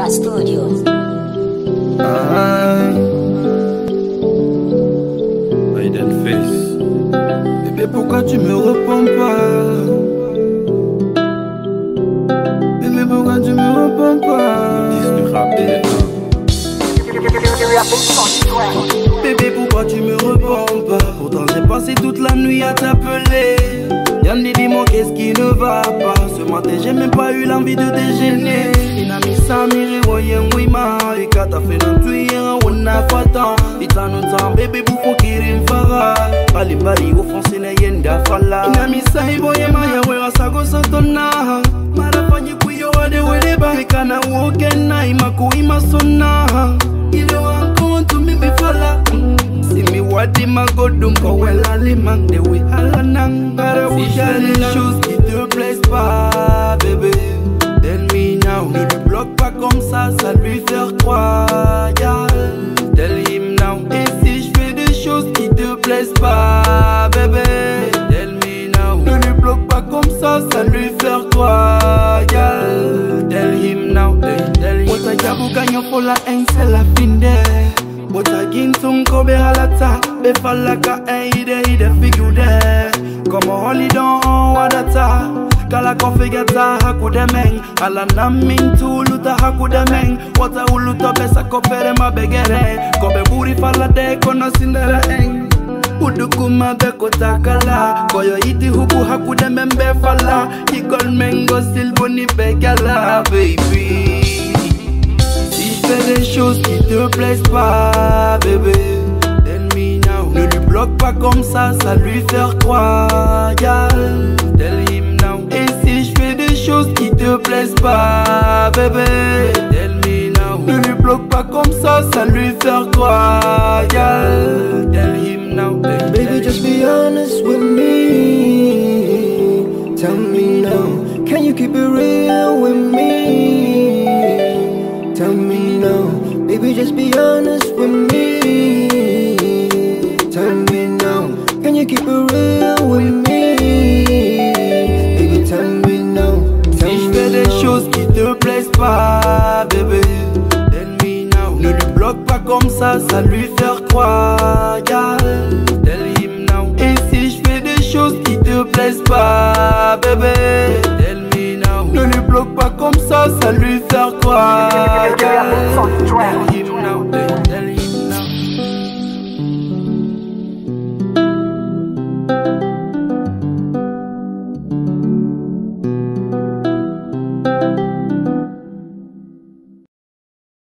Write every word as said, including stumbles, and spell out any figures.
Studio. Ah, Biden Face. Bébé, pourquoi tu me réponds pas? Bébé, pourquoi tu me réponds pas? Dis du rap et Bébé, pourquoi tu me réponds pas? Pourtant j'ai passé toute la nuit à t'appeler. Yann dis-moi qu'est-ce qui ne va pas. Ce matin j'ai même pas eu l'envie de déjeuner. Inami Samiri woyen wima Ikata fait non tuyen wona fatan Ita non tan bébé bouffon kirim fara Balimbari au fond sene yenda fala Inami Samiri woyen maya wera sago santona Marafanyi kuyo wade wele ba Ikana wokena imaku imasona Ile wankontu mimi fala Simi wadi magodum kowela limang dewe halanang Bara wujale les choses qui te plaisent pas bébé. Tell me now, ne lui bloque pas comme ça, ça lui faire croire. Tell him now, et si je fais des choses qui te plaisent pas, bébé. Tell me now, ne lui bloque pas comme ça, ça lui faire croire. Tell him now, tell him. Wota jabu ganyo fola ense la finde. Wota gintung kobe halata, be falaka e ide ide figude. Como holidon wadata. Kala konfigata hakudemeng Ala namin tuluta hakudemeng Wata uluta besa kopere mabegere Kobe buri falade kono sindere eng Udukuma beko takala Koyo iti hubu hakudemembe fala Ikol mengo silboni begala baby. Si je fais des choses qui te plaisent pas bébé, tell me now. Ne lui bloque pas comme ça, ça lui faire croire. Tell him now. Et si je fais des choses qui te plaisent pas, bébé, tell me now. Ne lui bloque pas comme ça, ça lui faire croire. Tell him now. Baby, just be honest with me. Tell me now. Can you keep it real with me? Tell me now. Baby, just be honest with me. Tell me now. Can you keep it real with me? Baby, tell me now. Tell si je fais des choses qui te plaisent pas, bébé, tell me now. Ne lui bloque pas comme ça, ça lui faire croire. Tell him now. Et si je fais des choses qui te plaisent pas, bébé, tell me now. Ne lui bloque pas comme ça, ça lui faire croire. Tell him now.